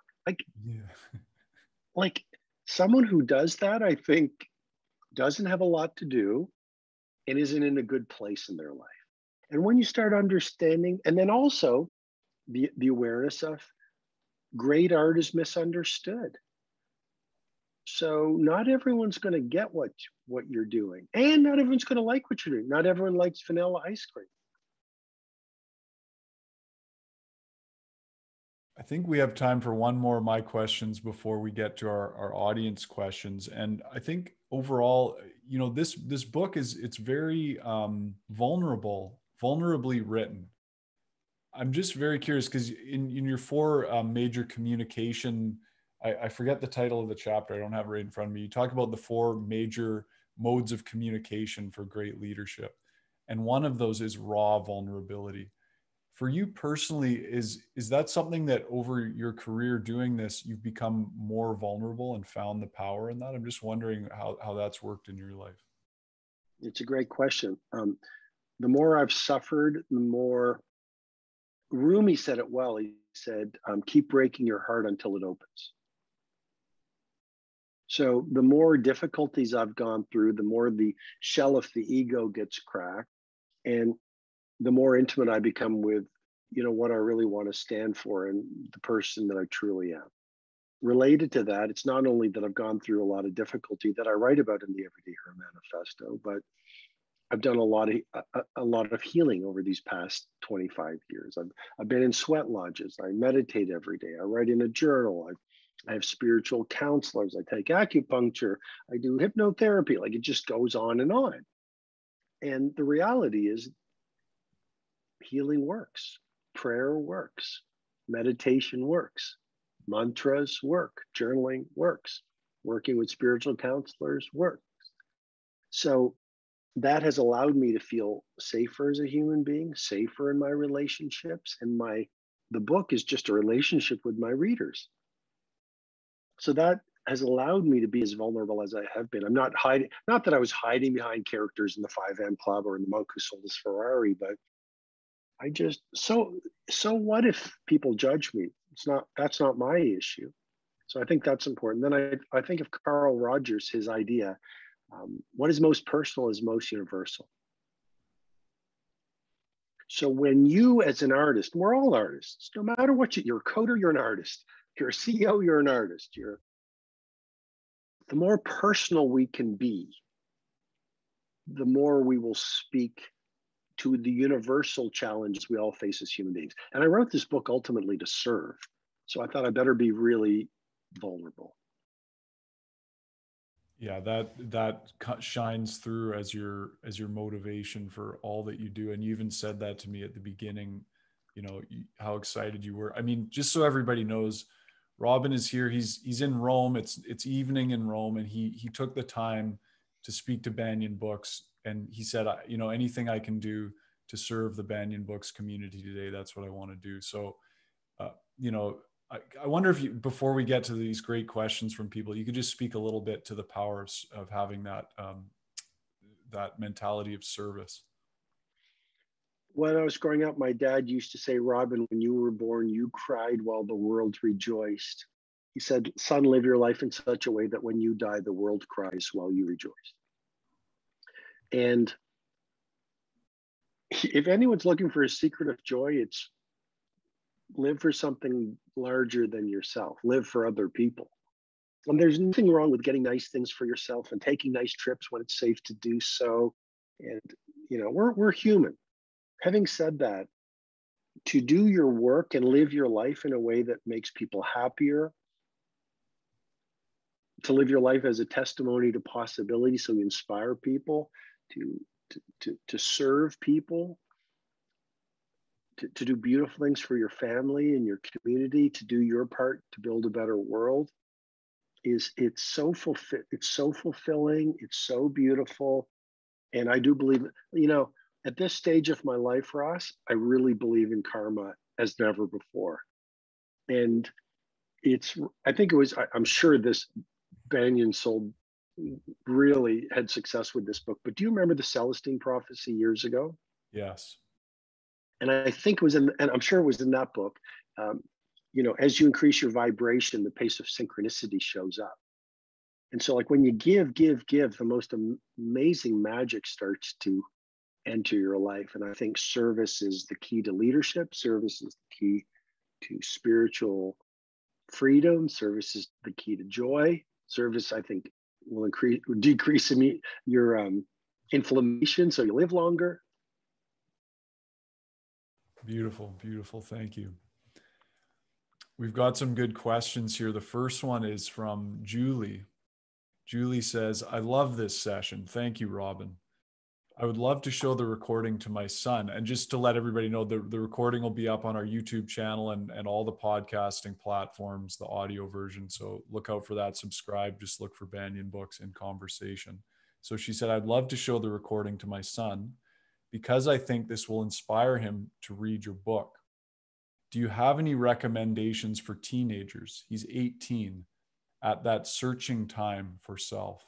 Like someone who does that, I think, doesn't have a lot to do and isn't in a good place in their life. And when you start understanding, and then also the awareness of great art is misunderstood. So not everyone's going to get what you're doing, and not everyone's going to like what you're doing. Not everyone likes vanilla ice cream. I think we have time for one more of my questions before we get to our audience questions. And I think overall, this book it's very vulnerably written. I'm just very curious, because in your 4 major communication, I forget the title of the chapter, I don't have it right in front of me. You talk about the 4 major modes of communication for great leadership. And one of those is raw vulnerability. For you personally, is that something that over your career doing this, you've become more vulnerable and found the power in that? I'm just wondering how that's worked in your life. It's a great question. The more I've suffered, the more, Rumi said it well. He said, keep breaking your heart until it opens. So the more difficulties I've gone through, the more the shell of the ego gets cracked, and the more intimate I become with, what I really want to stand for and the person that I truly am. Related to that, it's not only that I've gone through a lot of difficulty that I write about in the Everyday Hero Manifesto, but I've done a lot of healing over these past 25 years. I've been in sweat lodges. I meditate every day. I write in a journal. I have spiritual counselors. I take acupuncture. I do hypnotherapy. Like, it just goes on and on. And the reality is, healing works. Prayer works. Meditation works. Mantras work. Journaling works. Working with spiritual counselors works. So that has allowed me to feel safer as a human being, safer in my relationships. And the book is just a relationship with my readers. So that has allowed me to be as vulnerable as I have been. I'm not hiding, not that I was hiding behind characters in the 5am Club or in The Monk Who Sold His Ferrari, but I just, so what if people judge me? That's not my issue. So I think that's important. Then I think of Carl Rogers, his idea, what is most personal is most universal. So when you, as an artist, we're all artists, no matter what you're a coder, you're an artist. You're a CEO, you're an artist. The more personal we can be, the more we will speak to the universal challenges we all face as human beings. And I wrote this book ultimately to serve. So I thought I better be really vulnerable. Yeah, that shines through as your motivation for all that you do. And you even said that to me at the beginning, how excited you were. I mean, just so everybody knows, Robin is here. He's in Rome. It's evening in Rome, and he took the time to speak to Banyan Books, and he said, anything I can do to serve the Banyan Books community today, that's what I want to do. So, I wonder if you, before we get to these great questions from people, you could just speak a little bit to the power of having that mentality of service. When I was growing up, my dad used to say, Robin, when you were born, you cried while the world rejoiced. He said, son, live your life in such a way that when you die, the world cries while you rejoice. And if anyone's looking for a secret of joy, it's live for something larger than yourself. Live for other people. And there's nothing wrong with getting nice things for yourself and taking nice trips when it's safe to do so. And, we're human. Having said that, to do your work and live your life in a way that makes people happier, to live your life as a testimony to possibility, so you inspire people, to serve people, to do beautiful things for your family and your community, to do your part to build a better world, it's so fulfilling, it's so beautiful. And I do believe, at this stage of my life, Ross, I really believe in karma as never before. And I'm sure this Banyan sold really had success with this book, but do you remember the Celestine prophecy years ago? Yes. And I think it was and I'm sure it was in that book. As you increase your vibration, the pace of synchronicity shows up. And so, like when you give, the most amazing magic starts to enter your life. And I think service is the key to leadership. Service is the key to spiritual freedom. Service is the key to joy. Service, I think, will decrease your inflammation, so you live longer. Beautiful, beautiful. Thank you. We've got some good questions here. The first one is from Julie. Julie says, I love this session. Thank you, Robin. I would love to show the recording to my son. And just to let everybody know, the recording will be up on our YouTube channel and all the podcasting platforms, the audio version. So look out for that. Subscribe. Just look for Banyan Books in Conversation. So she said, I'd love to show the recording to my son because I think this will inspire him to read your book. Do you have any recommendations for teenagers? He's 18 at that searching time for self.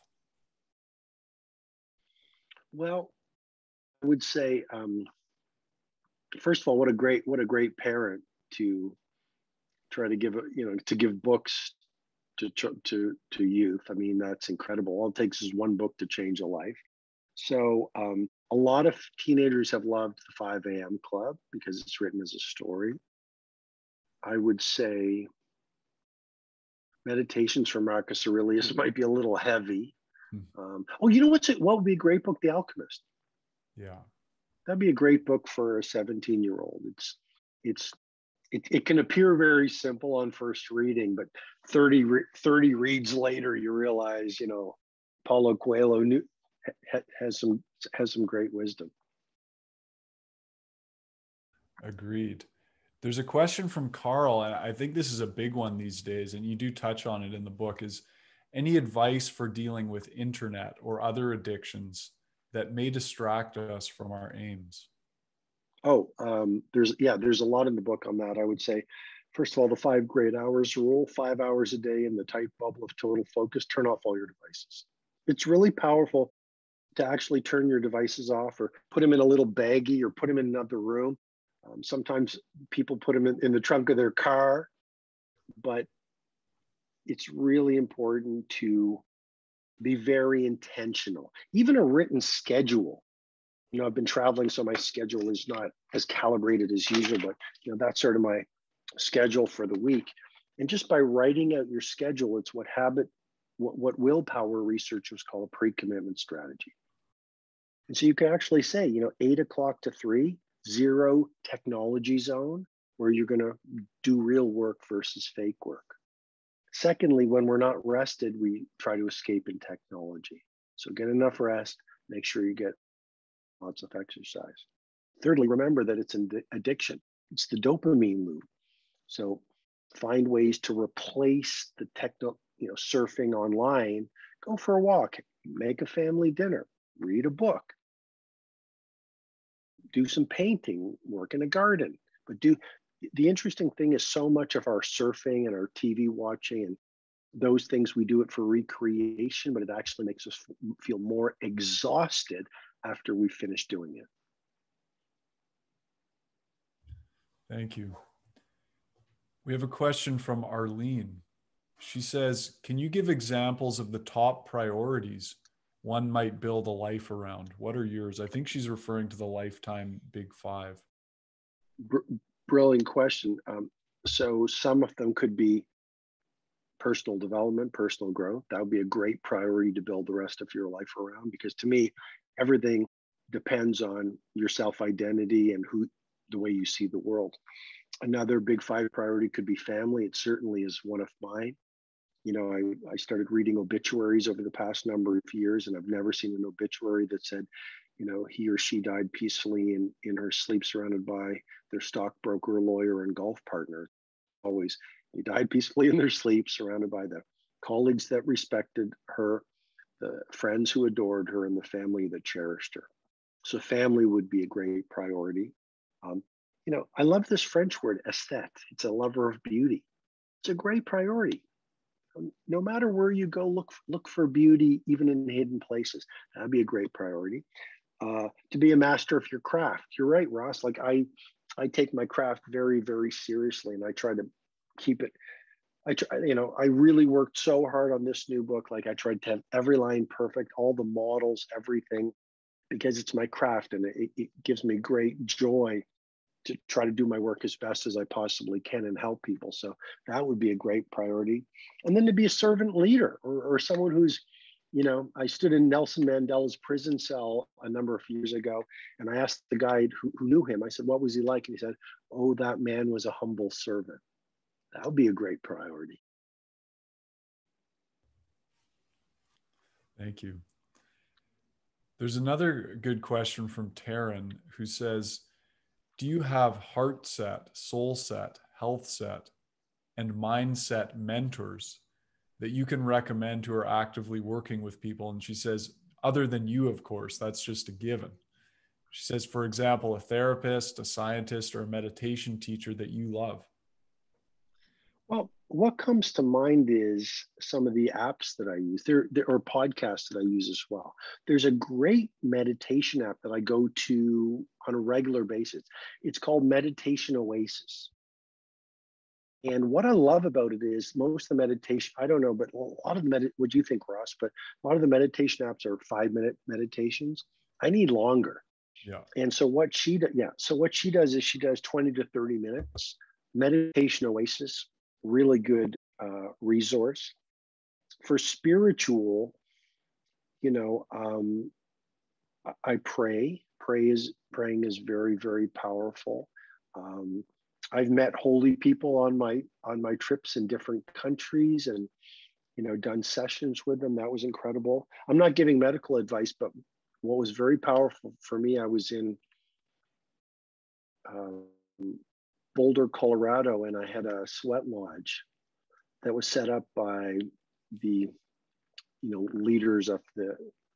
Well, I would say, first of all, what a great parent to try to give books to youth. I mean, that's incredible. All it takes is one book to change a life. So a lot of teenagers have loved the 5 a.m. Club because it's written as a story. I would say Meditations from Marcus Aurelius might be a little heavy. What would be a great book? The Alchemist. Yeah. That'd be a great book for a 17-year-old. It can appear very simple on first reading, but 30 reads later, you realize, Paulo Coelho has some great wisdom. Agreed. There's a question from Carl, and I think this is a big one these days, and you do touch on it in the book, is any advice for dealing with internet or other addictions that may distract us from our aims? There's a lot in the book on that. I would say, first of all, the 5 great hours rule, 5 hours a day in the tight bubble of total focus, turn off all your devices. It's really powerful to actually turn your devices off or put them in a little baggie or put them in another room. Sometimes people put them in the trunk of their car but it's really important to be very intentional. Even a written schedule. I've been traveling, so my schedule is not as calibrated as usual, but that's sort of my schedule for the week. And just by writing out your schedule, it's what willpower researchers call a pre-commitment strategy. And so you can actually say, 8 o'clock to 3, 0 technology zone, where you're going to do real work versus fake work. Secondly, when we're not rested, we try to escape in technology. So get enough rest, make sure you get lots of exercise. Thirdly, remember that it's an addiction. It's the dopamine loop. So find ways to replace the surfing online. Go for a walk, make a family dinner, read a book, do some painting, work in a garden. But the interesting thing is, so much of our surfing and our TV watching and those things, we do it for recreation, but it actually makes us feel more exhausted after we finish doing it. Thank you. We have a question from Arlene. She says, can you give examples of the top priorities one might build a life around? What are yours? I think she's referring to the Lifetime Big Five. Brilliant question. So some of them could be personal development, personal growth. That would be a great priority to build the rest of your life around, because to me, everything depends on your self-identity and the way you see the world. Another big 5 priority could be family. It certainly is one of mine. I started reading obituaries over the past number of years, and I've never seen an obituary that said, he or she died peacefully in her sleep, surrounded by their stockbroker, lawyer, and golf partner. Always, they died peacefully in their sleep, surrounded by the colleagues that respected her, the friends who adored her, and the family that cherished her. So family would be a great priority. I love this French word, aesthete. It's a lover of beauty. It's a great priority. No matter where you go, look for beauty, even in hidden places. That'd be a great priority. To be a master of your craft. You're right, Ross. Like I take my craft very, very seriously, and I try to keep it. I really worked so hard on this new book. Like I tried to have every line perfect, all the models, everything, because it's my craft, and it gives me great joy to try to do my work as best as I possibly can and help people. So that would be a great priority. And then to be a servant leader, or someone who's, I stood in Nelson Mandela's prison cell a number of years ago, and I asked the guide who knew him, I said, what was he like? And he said, oh, that man was a humble servant. That would be a great priority. Thank you. There's another good question from Taryn, who says, do you have heart set, soul set, health set, and mindset mentors that you can recommend who are actively working with people? And she says, other than you, of course, that's just a given. She says, for example, a therapist, a scientist, or a meditation teacher that you love. Well, what comes to mind is some of the apps that I use. There are podcasts that I use as well. There's a great meditation app that I go to on a regular basis. It's called Meditation Oasis. And what I love about it is most of the meditation, I don't know, but a lot of what do you think, Ross? But a lot of the meditation apps are 5-minute meditations. I need longer. Yeah. And so what she does is she does 20 to 30 minutes. Meditation Oasis, really good resource. For spiritual, I pray. Praying is very, very powerful. I've met holy people on my trips in different countries, and done sessions with them. That was incredible. I'm not giving medical advice, but what was very powerful for me, I was in Boulder, Colorado, and I had a sweat lodge that was set up by the leaders of the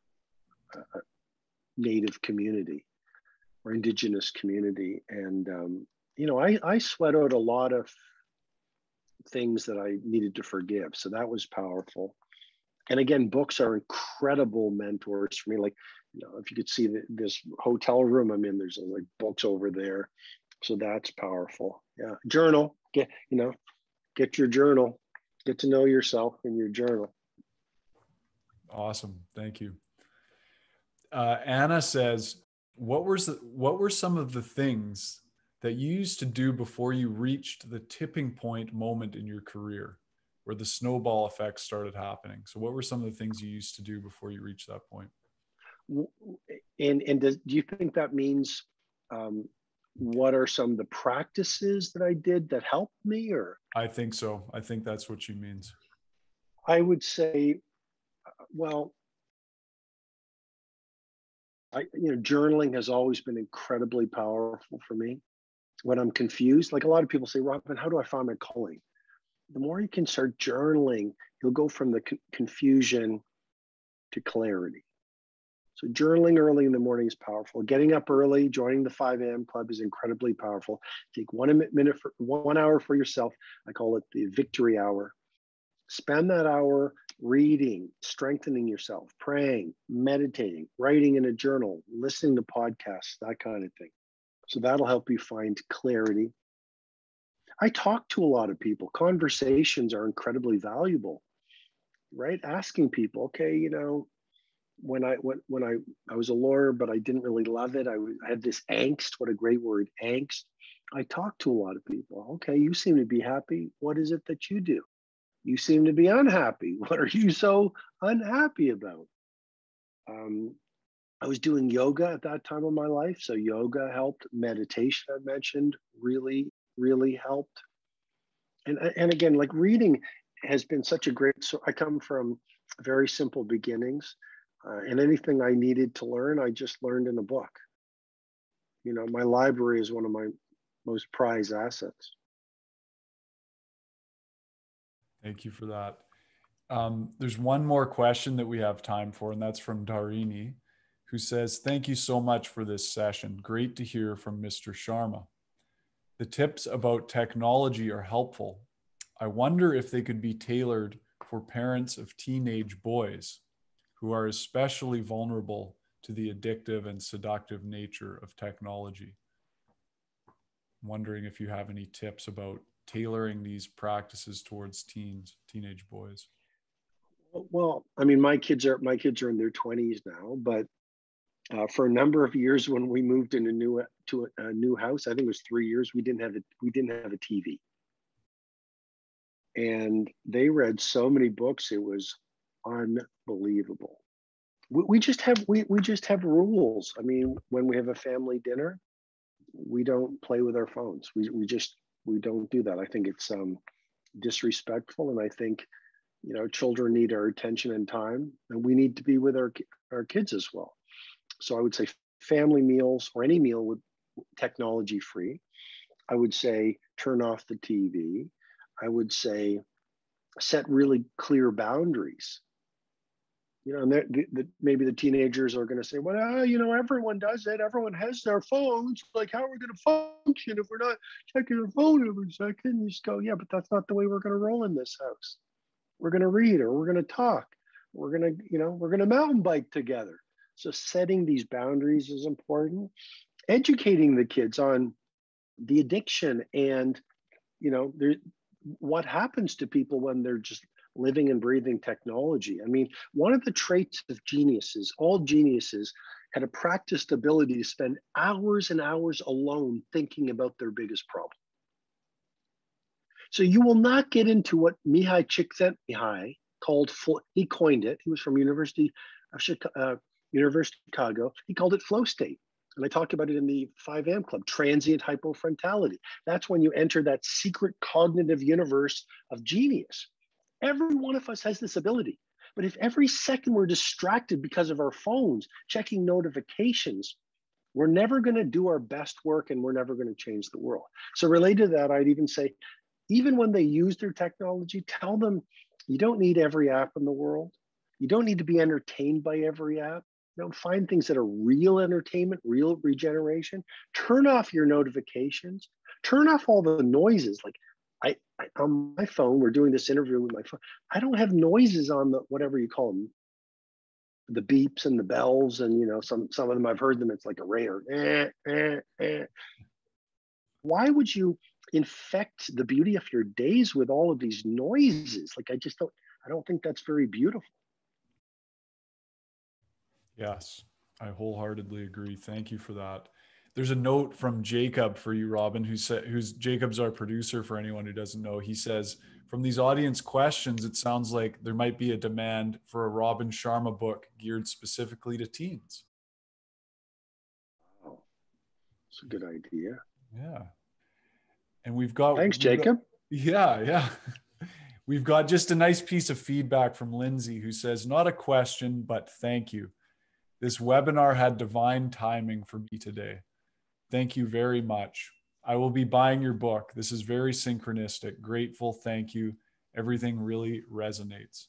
native community or indigenous community, and I sweat out a lot of things that I needed to forgive. So that was powerful. And again, books are incredible mentors for me. Like, if you could see this hotel room I'm in, there's like books over there. So that's powerful. Yeah. Journal, get your journal, get to know yourself in your journal. Awesome. Thank you. Anna says, what were some of the things that you used to do before you reached the tipping point moment in your career where the snowball effect started happening? So what were some of the things you used to do before you reached that point? And do you think that means, what are some of the practices that I did that helped me? Or I think so. I think that's what she means. I would say, well, journaling has always been incredibly powerful for me. When I'm confused, like a lot of people say, Robin, how do I find my calling? The more you can start journaling, you'll go from the confusion to clarity. So journaling early in the morning is powerful. Getting up early, joining the 5 a.m. club is incredibly powerful. Take 1 hour for yourself. I call it the victory hour. Spend that hour reading, strengthening yourself, praying, meditating, writing in a journal, listening to podcasts, that kind of thing. So that'll help you find clarity. I talk to a lot of people. Conversations are incredibly valuable, right? Asking people, okay, when I was a lawyer, but I didn't really love it. I had this angst. What a great word, angst. I talked to a lot of people. Okay, you seem to be happy. What is it that you do? You seem to be unhappy. What are you so unhappy about? I was doing yoga at that time of my life. So yoga helped. Meditation, I mentioned, really, really helped. And again, like reading has been such a great, so I come from very simple beginnings. And anything I needed to learn, I just learned in a book. My library is one of my most prized assets. Thank you for that. There's one more question that we have time for, and that's from Darini, who says, thank you so much for this session. Great to hear from Mr. Sharma. The tips about technology are helpful. I wonder if they could be tailored for parents of teenage boys who are especially vulnerable to the addictive and seductive nature of technology. I'm wondering if you have any tips about tailoring these practices towards teenage boys. Well, I mean, my kids are in their 20s now, but for a number of years when we moved to a new house, I think it was 3 years, we didn't have a TV. And they read so many books, it was unbelievable. We just have rules. I mean, when we have a family dinner, we don't play with our phones. We don't do that. I think it's disrespectful, and I think children need our attention and time, and we need to be with our kids as well. So I would say family meals, or any meal with technology free. I would say turn off the TV. I would say set really clear boundaries. And maybe the teenagers are going to say, well, everyone does it. Everyone has their phones. Like, how are we going to function if we're not checking our phone every second? You just go, yeah, but that's not the way we're going to roll in this house. We're going to read, or we're going to talk. We're going to mountain bike together. So setting these boundaries is important. Educating the kids on the addiction and, what happens to people when they're just living and breathing technology. I mean, one of the traits of geniuses, all geniuses had a practiced ability to spend hours and hours alone thinking about their biggest problem. So you will not get into what Mihai Csikszentmihalyi he coined it. He was from University of Chicago. He called it flow state. And I talked about it in the 5 a.m. club, transient hypofrontality. That's when you enter that secret cognitive universe of genius. Every one of us has this ability. But if every second we're distracted because of our phones, checking notifications, we're never going to do our best work, and we're never going to change the world. So related to that, I'd even say, even when they use their technology, tell them you don't need every app in the world. You don't need to be entertained by every app. Find things that are real entertainment, real regeneration. Turn off your notifications. Turn off all the noises. Like I on my phone, we're doing this interview with my phone. I don't have noises on the whatever you call them, the beeps and the bells, and some of them I've heard them. It's like a radar. Why would you infect the beauty of your days with all of these noises? Like, I don't think that's very beautiful. Yes, I wholeheartedly agree. Thank you for that. There's a note from Jacob for you, Robin, who's Jacob's our producer for anyone who doesn't know. He says, from these audience questions, it sounds like there might be a demand for a Robin Sharma book geared specifically to teens. Oh, it's a good idea. Yeah. And we've got... Thanks, Jacob. Yeah. We've got just a nice piece of feedback from Lindsay, who says, not a question, but thank you. This webinar had divine timing for me today. Thank you very much. I will be buying your book. This is very synchronistic. Grateful. Thank you. Everything really resonates.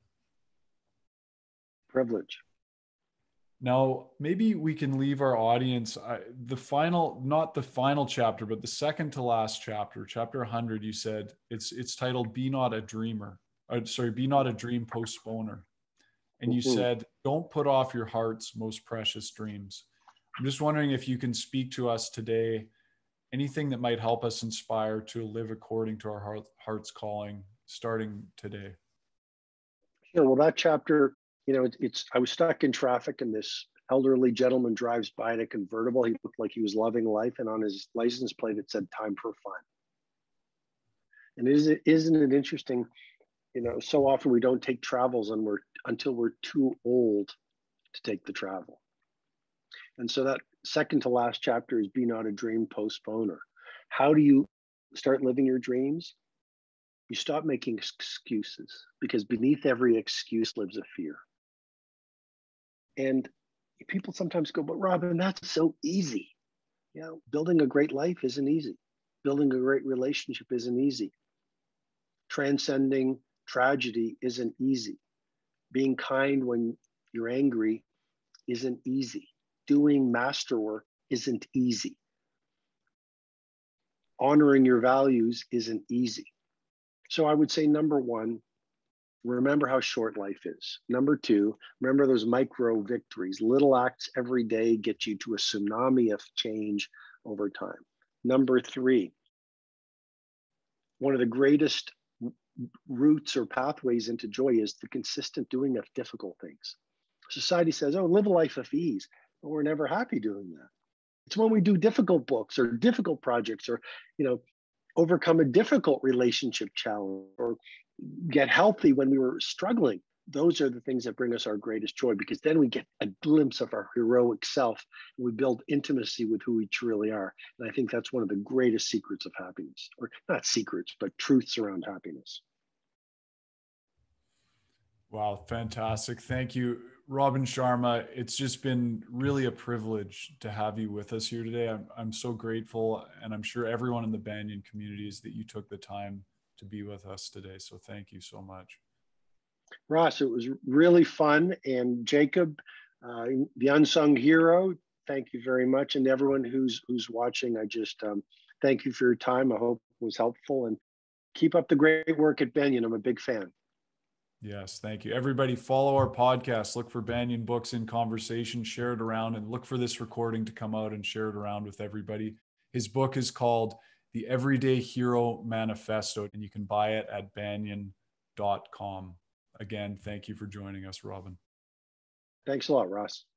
Privilege. Now, maybe we can leave our audience not the final chapter, but the second to last chapter, chapter 100. You said it's titled "Be Not a Dreamer." Be Not a Dream Postponer. And you said, don't put off your heart's most precious dreams. I'm just wondering if you can speak to us today, anything that might help us inspire to live according to our heart's calling, starting today. Sure. Well, that chapter, I was stuck in traffic and this elderly gentleman drives by in a convertible. He looked like he was loving life. And on his license plate, it said time for fun. And isn't it interesting? So often we don't take travels until we're too old to take the travel. And so that second to last chapter is Be Not a Dream Postponer. How do you start living your dreams? You stop making excuses, because beneath every excuse lives a fear. And people sometimes go, but Robin, that's so easy. Building a great life isn't easy. Building a great relationship isn't easy. Transcending tragedy isn't easy. Being kind when you're angry isn't easy. Doing masterwork isn't easy. Honoring your values isn't easy. So I would say, number one, remember how short life is. Number two, remember those micro victories. Little acts every day get you to a tsunami of change over time. Number three, one of the greatest routes or pathways into joy is the consistent doing of difficult things. Society says, oh, live a life of ease. But we're never happy doing that. It's when we do difficult books or difficult projects or, overcome a difficult relationship challenge or get healthy when we were struggling. Those are the things that bring us our greatest joy, because then we get a glimpse of our heroic self and we build intimacy with who we truly are. And I think that's one of the greatest secrets of happiness, or not secrets, but truths around happiness. Wow, fantastic. Thank you, Robin Sharma. It's just been really a privilege to have you with us here today. I'm so grateful, and I'm sure everyone in the Banyan community is, that you took the time to be with us today. So thank you so much. Ross, it was really fun. And Jacob, the unsung hero, thank you very much. And everyone who's watching, I just thank you for your time. I hope it was helpful, and keep up the great work at Banyan. I'm a big fan. Yes, thank you. Everybody follow our podcast. Look for Banyan Books in Conversation, share it around, and look for this recording to come out and share it around with everybody. His book is called The Everyday Hero Manifesto, and you can buy it at banyan.com. Again, thank you for joining us, Robin. Thanks a lot, Ross.